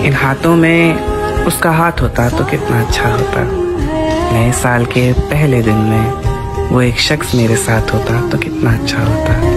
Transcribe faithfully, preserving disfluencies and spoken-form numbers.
इन हाथों में उसका हाथ होता तो कितना अच्छा होता। नए साल के पहले दिन में वो एक शख्स मेरे साथ होता तो कितना अच्छा होता।